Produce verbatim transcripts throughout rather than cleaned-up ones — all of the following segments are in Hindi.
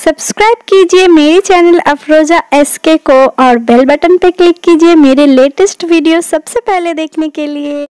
सब्सक्राइब कीजिए मेरे चैनल अफरोजा एसके को और बेल बटन पे क्लिक कीजिए मेरे लेटेस्ट वीडियो सबसे पहले देखने के लिए।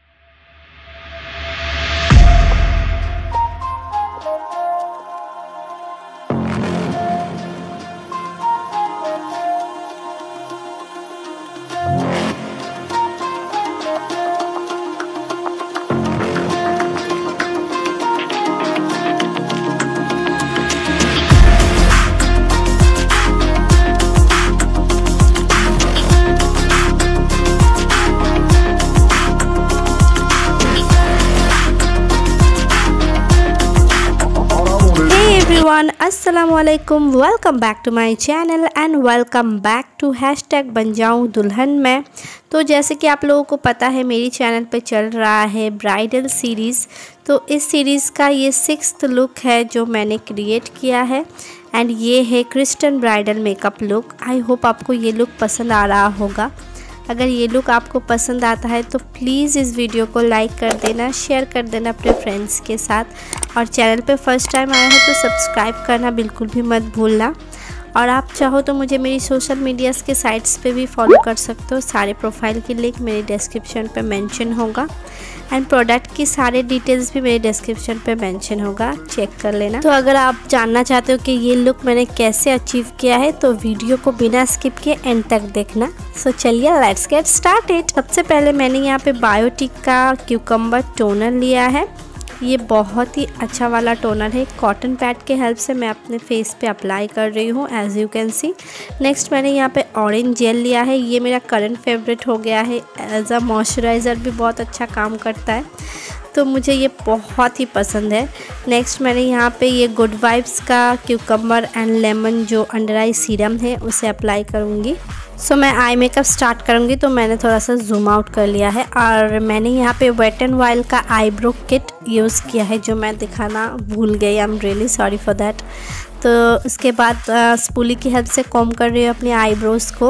एवरीवन, अस्सलाम वालेकुम, welcome back to my channel and welcome back to hashtag बन जाऊँ दुल्हन में। तो जैसे कि आप लोगों को पता है मेरी चैनल पे चल रहा है ब्राइडल सीरीज़। तो इस सीरीज़ का ये सिक्स्थ लुक है जो मैंने क्रिएट किया है एंड ये है Christian bridal makeup look. I hope आपको ये लुक पसंद आ रहा होगा। अगर ये लुक आपको पसंद आता है तो प्लीज़ इस वीडियो को लाइक कर देना, शेयर कर देना अपने फ्रेंड्स के साथ और चैनल पे फर्स्ट टाइम आया है तो सब्सक्राइब करना बिल्कुल भी मत भूलना। और आप चाहो तो मुझे मेरी सोशल मीडियाज़ के साइट्स पे भी फॉलो कर सकते हो। सारे प्रोफाइल की लिंक मेरे डिस्क्रिप्शन पे मेंशन होगा एंड प्रोडक्ट की सारे डिटेल्स भी मेरे डिस्क्रिप्शन पे मेंशन होगा, चेक कर लेना। तो अगर आप जानना चाहते हो कि ये लुक मैंने कैसे अचीव किया है तो वीडियो को बिना स्किप किए एंड तक देखना। सो चलिए लेट्स गेट स्टार्टेड। सबसे पहले मैंने यहाँ पे बायोटिक का क्यूकम्बर टोनर लिया है। ये बहुत ही अच्छा वाला टोनर है। कॉटन पैड के हेल्प से मैं अपने फेस पे अप्लाई कर रही हूँ as you can see. Next मैंने यहाँ पे ऑरेंज जेल लिया है। ये मेरा करंट फेवरेट हो गया है। एज अ मॉइस्चराइज़र भी बहुत अच्छा काम करता है तो मुझे ये बहुत ही पसंद है। नेक्स्ट मैंने यहाँ पे ये गुड वाइब्स का क्यूकम्बर एंड लेमन जो अंडर आई सीरम है उसे अप्लाई करूँगी। सो so, मैं आई मेकअप स्टार्ट करूँगी तो मैंने थोड़ा सा जूम आउट कर लिया है और मैंने यहाँ पे वेट एंड वाइल्ड का आईब्रो किट यूज़ किया है जो मैं दिखाना भूल गई। I am really sorry for that. तो उसके बाद स्पूली की हेल्प से कॉम्ब कर रही हूँ अपने आईब्रोज़ को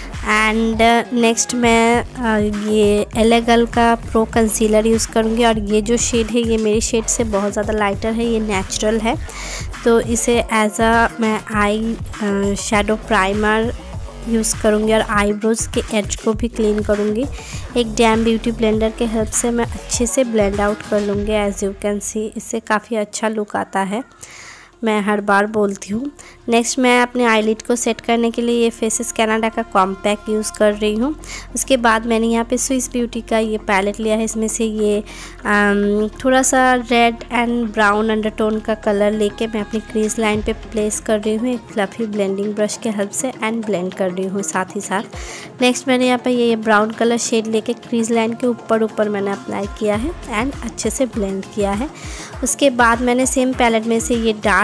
एंड नेक्स्ट मैं uh, ये एलेगल का प्रो कंसीलर यूज़ करूँगी और ये जो शेड है ये मेरी शेड से बहुत ज़्यादा लाइटर है, ये नेचुरल है तो इसे एज अ मैं आई शेडो प्राइमर यूज़ करूँगी और आईब्रोज़ के एज को भी क्लीन करूँगी। एक डैम ब्यूटी ब्लेंडर के हेल्प से मैं अच्छे से ब्लेंड आउट कर लूँगी एज यू कैन सी। इससे काफ़ी अच्छा लुक आता है, मैं हर बार बोलती हूँ। नेक्स्ट मैं अपने आईलिड को सेट करने के लिए ये फेसेस कनाडा का कॉम्पैक्ट यूज़ कर रही हूँ। उसके बाद मैंने यहाँ पे स्विस ब्यूटी का ये पैलेट लिया है। इसमें से ये आम, थोड़ा सा रेड एंड ब्राउन अंडरटोन का कलर लेके मैं अपनी क्रीज लाइन पे प्लेस कर रही हूँ एक फ्लफी ब्लेंडिंग ब्रश के हेल्प से एंड ब्लेंड कर रही हूँ साथ ही साथ। नेक्स्ट मैंने यहाँ पे ये ब्राउन कलर शेड लेके क्रीज लाइन के ऊपर ऊपर मैंने अप्लाई किया है एंड अच्छे से ब्लेंड किया है। उसके बाद मैंने सेम पैलेट में से ये डार्क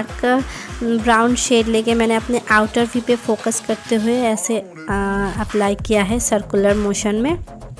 ब्राउन शेड लेके मैंने अपने आउटर वी पे फोकस करते हुए ऐसे अप्लाई किया है सर्कुलर मोशन में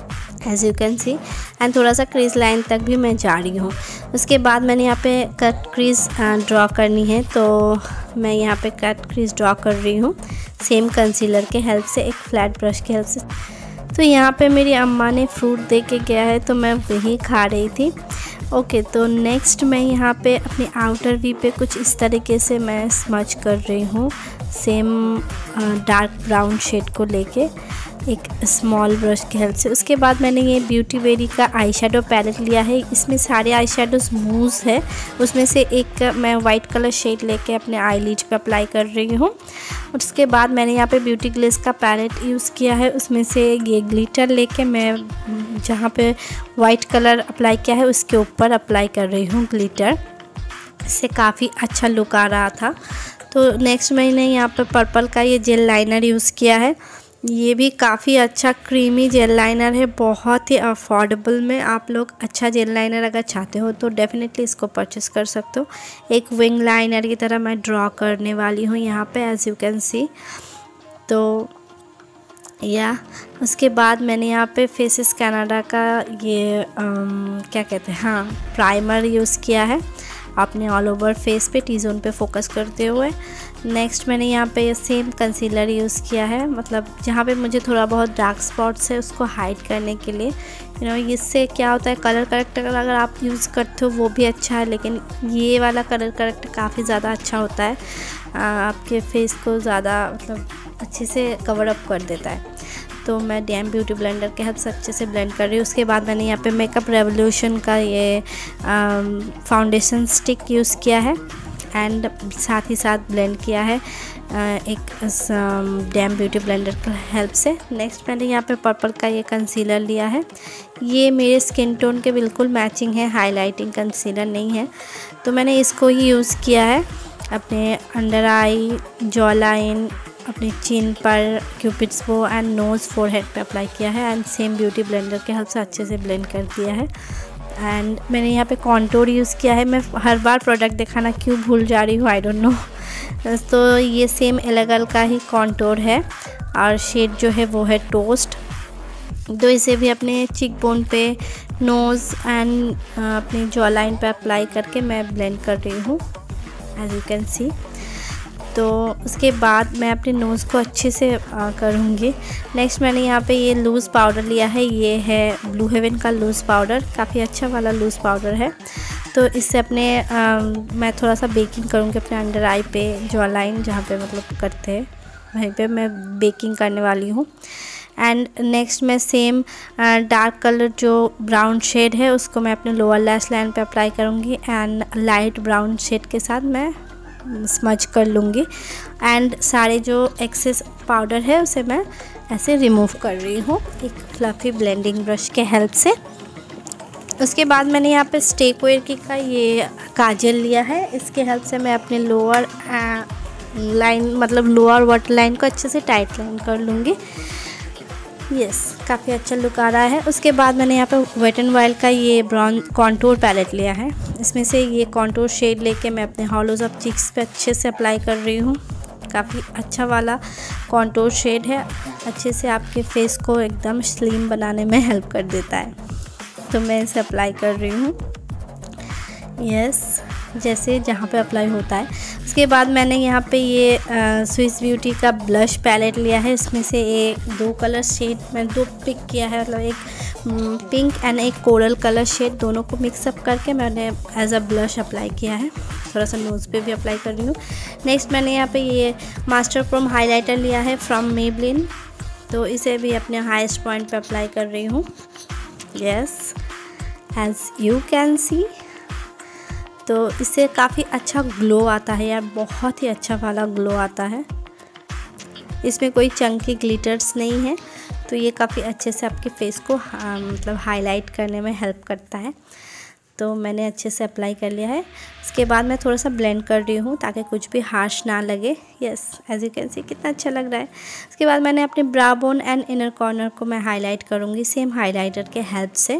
as you can see and थोड़ा सा क्रीज लाइन तक भी मैं जा रही हूँ। उसके बाद मैंने यहाँ पे कट क्रीज ड्रॉ करनी है तो मैं यहाँ पे कट क्रीज ड्रॉ कर रही हूँ सेम कंसीलर के हेल्प से, एक फ्लैट ब्रश के हेल्प से। तो यहाँ पे मेरी अम्मा ने फ्रूट दे के गया है तो मैं वही खा रही थी। ओके okay, तो नेक्स्ट मैं यहाँ पे अपने आउटर वी पे कुछ इस तरीके से मैं स्मच कर रही हूँ सेम डार्क ब्राउन शेड को लेके एक स्मॉल ब्रश की हेल्प से। उसके बाद मैंने ये ब्यूटी वेरी का आई शेडो पैलेट लिया है। इसमें सारे आई शेडोज मूव्स है, उसमें से एक मैं वाइट कलर शेड लेके अपने आई लिड पे अप्लाई कर रही हूँ। उसके बाद मैंने यहाँ पे ब्यूटी ग्लिस का पैलेट यूज़ किया है। उसमें से ये ग्लिटर लेके मैं जहाँ पे वाइट कलर अप्लाई किया है उसके ऊपर अप्लाई कर रही हूँ ग्लिटर। इससे काफ़ी अच्छा लुक आ रहा था। तो नेक्स्ट मैंने यहाँ पे पर्पल का ये जेल लाइनर यूज़ किया है। ये भी काफ़ी अच्छा क्रीमी जेल लाइनर है, बहुत ही अफोर्डेबल में। आप लोग अच्छा जेल लाइनर अगर चाहते हो तो डेफिनेटली इसको परचेस कर सकते हो। एक विंग लाइनर की तरह मैं ड्रॉ करने वाली हूँ यहाँ पे एज यू कैन सी। तो या उसके बाद मैंने यहाँ पे फेसेस कनाडा का ये आम, क्या कहते हैं हाँ प्राइमर यूज़ किया है अपने ऑल ओवर फेस पे टी जोन पे फोकस करते हुए। नेक्स्ट मैंने यहाँ पे सेम कंसीलर यूज़ किया है, मतलब जहाँ पे मुझे थोड़ा बहुत डार्क स्पॉट्स है उसको हाइड करने के लिए। यू नो इससे क्या होता है, कलर करेक्टर अगर आप यूज़ करते हो वो भी अच्छा है, लेकिन ये वाला कलर करेक्टर काफ़ी ज़्यादा अच्छा होता है, आपके फेस को ज़्यादा मतलब अच्छे से कवर अप कर देता है। तो मैं डी एम ब्यूटी ब्लेंडर के हेल्प से अच्छे से ब्लेंड कर रही हूँ। उसके बाद मैंने यहाँ पे मेकअप रेवोल्यूशन का ये फाउंडेशन स्टिक यूज़ किया है एंड साथ ही साथ ब्लेंड किया है एक डी एम ब्यूटी ब्लेंडर की हेल्प से। नेक्स्ट मैंने यहाँ पे पर्पल का ये कंसीलर लिया है, ये मेरे स्किन टोन के बिल्कुल मैचिंग है, हाईलाइटिंग कंसीलर नहीं है, तो मैंने इसको ही यूज़ किया है अपने अंडर आई, जॉ लाइन, अपने चिन पर, cupid's bow and nose forehead पे अप्लाई किया है एंड सेम ब्यूटी ब्लेंडर के हेल्प से अच्छे से ब्लेंड कर दिया है। एंड मैंने यहाँ पे कॉन्टोर यूज़ किया है, मैं हर बार प्रोडक्ट दिखाना क्यों भूल जा रही हूँ, आई डोंट नो। तो ये सेम एलेगल का ही कॉन्टोर है और शेड जो है वो है टोस्ट। तो इसे भी अपने चिक बोन पे, नोज़ एंड अपनी जॉ लाइन पे अप्लाई करके मैं ब्लेंड कर रही हूँ एज यू कैन सी। तो उसके बाद मैं अपने नोज़ को अच्छे से आ, करूँगी। नेक्स्ट मैंने यहाँ पे ये लूज़ पाउडर लिया है, ये है ब्लू हेवन का लूज़ पाउडर, काफ़ी अच्छा वाला लूज़ पाउडर है। तो इससे अपने आ, मैं थोड़ा सा बेकिंग करूँगी अपने अंडर आई पे, जॉ लाइन जहाँ पे मतलब करते हैं वहीं पे मैं बेकिंग करने वाली हूँ। एंड नेक्स्ट मैं सेम डार्क कलर जो ब्राउन शेड है उसको मैं अपने लोअर लैश लाइन पे अप्लाई करूँगी एंड लाइट ब्राउन शेड के साथ मैं स्मज कर लूँगी एंड सारे जो एक्सेस पाउडर है उसे मैं ऐसे रिमूव कर रही हूँ एक फ्लफ़ी ब्लेंडिंग ब्रश के हेल्प से। उसके बाद मैंने यहाँ पे स्टेकवेयर की का ये काजल लिया है, इसके हेल्प से मैं अपने लोअर लाइन मतलब लोअर वाटर लाइन को अच्छे से टाइट लाइन कर लूँगी। यस, काफ़ी अच्छा लुक आ रहा है। उसके बाद मैंने यहाँ पे वेट एंड वाइल्ड का ये ब्राउन कॉन्टूर पैलेट लिया है, इसमें से ये कॉन्टूर शेड लेके मैं अपने हॉलोज ऑफ चिक्स पे अच्छे से अप्लाई कर रही हूँ। काफ़ी अच्छा वाला कॉन्टूर शेड है, अच्छे से आपके फेस को एकदम स्लिम बनाने में हेल्प कर देता है, तो मैं इसे अप्लाई कर रही हूँ यस जैसे जहाँ पे अप्लाई होता है। उसके बाद मैंने यहाँ पे ये स्विस ब्यूटी का ब्लश पैलेट लिया है, इसमें से एक दो कलर शेड मैंने दो पिक किया है, मतलब एक पिंक एंड एक कोरल कलर शेड, दोनों को मिक्सअप करके मैंने एज अ ब्लश अप्लाई किया है। थोड़ा सा नोज़ पे भी अप्लाई कर रही हूँ। नेक्स्ट मैंने यहाँ पे ये मास्टर क्रोम हाइलाइटर लिया है फ्रॉम मेबलिन, तो इसे भी अपने हाईएस्ट पॉइंट पे अप्लाई कर रही हूँ yes as you can see. तो इससे काफ़ी अच्छा ग्लो आता है यार, बहुत ही अच्छा वाला ग्लो आता है, इसमें कोई चंकी ग्लिटर्स नहीं है, तो ये काफ़ी अच्छे से आपके फेस को हाँ, मतलब हाईलाइट करने में हेल्प करता है। तो मैंने अच्छे से अप्लाई कर लिया है। इसके बाद मैं थोड़ा सा ब्लेंड कर रही हूँ ताकि कुछ भी हार्श ना लगे। Yes as you can see कितना अच्छा लग रहा है। उसके बाद मैंने अपने brow bone and inner corner को मैं हाईलाइट करूँगी सेम हाईलाइटर के हेल्प से।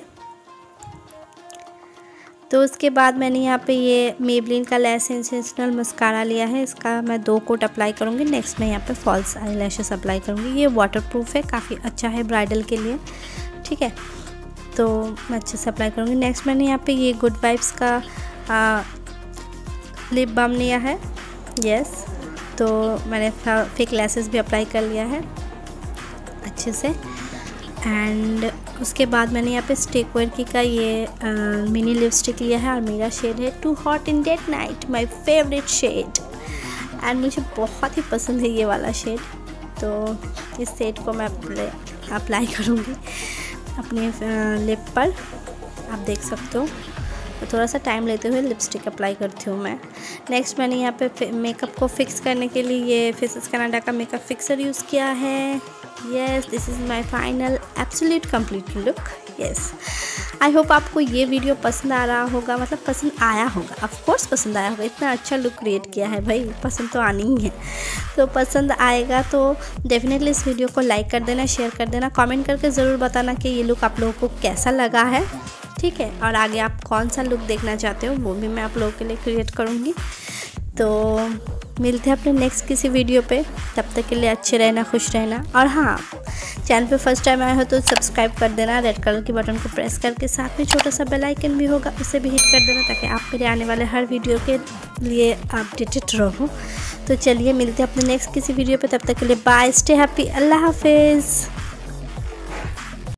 तो उसके बाद मैंने यहाँ पे ये मेबलिन का लैश सेंसेशनल मस्कारा लिया है, इसका मैं दो कोट अप्लाई करूँगी। नेक्स्ट मैं यहाँ पे फॉल्स आई लैशेस अप्लाई करूँगी। ये वाटरप्रूफ है, काफ़ी अच्छा है ब्राइडल के लिए, ठीक है, तो मैं अच्छे से अप्लाई करूँगी। नेक्स्ट मैंने यहाँ पे ये गुड वाइब्स का आ, लिप बाम लिया है यस, तो मैंने फेक लैशेस भी अप्लाई कर लिया है अच्छे से। एंड उसके बाद मैंने यहाँ पे स्टेकवेयर की का ये आ, मिनी लिपस्टिक लिया है और मेरा शेड है too hot in date night, my favourite shade, and मुझे बहुत ही पसंद है ये वाला शेड। तो इस शेड को मैं अप्लाई करूँगी अपने लिप पर, आप देख सकते हो। तो थोड़ा सा टाइम लेते हुए लिपस्टिक अप्लाई करती हूँ मैं। नेक्स्ट मैंने यहाँ पे मेकअप को फिक्स करने के लिए ये फेसेस कनाडा का मेकअप फिक्सर यूज़ किया है। Yes this is my final absolute complete look. Yes I hope आपको ये वीडियो पसंद आ रहा होगा, मतलब पसंद आया होगा, ऑफ कोर्स पसंद आया होगा, इतना अच्छा लुक क्रिएट किया है भाई, पसंद तो आनी ही है। तो पसंद आएगा तो डेफिनेटली इस वीडियो को लाइक कर देना, शेयर कर देना, कमेंट करके ज़रूर बताना कि ये लुक आप लोगों को कैसा लगा है, ठीक है, और आगे आप कौन सा लुक देखना चाहते हो वो भी मैं आप लोगों के लिए क्रिएट करूँगी। तो मिलते हैं अपने नेक्स्ट किसी वीडियो पे, तब तक के लिए अच्छे रहना, खुश रहना, और हाँ चैनल पे फर्स्ट टाइम आए हो तो सब्सक्राइब कर देना, रेड कलर के बटन को प्रेस करके। साथ में छोटा सा बेल आइकन भी होगा, उसे भी हिट कर देना ताकि आप मेरे आने वाले हर वीडियो के लिए अपडेटेड रहो। तो चलिए मिलते हैं अपने नेक्स्ट किसी वीडियो पे, तब तक के लिए बाय, स्टे हैप्पी, अल्लाह हाफिज़।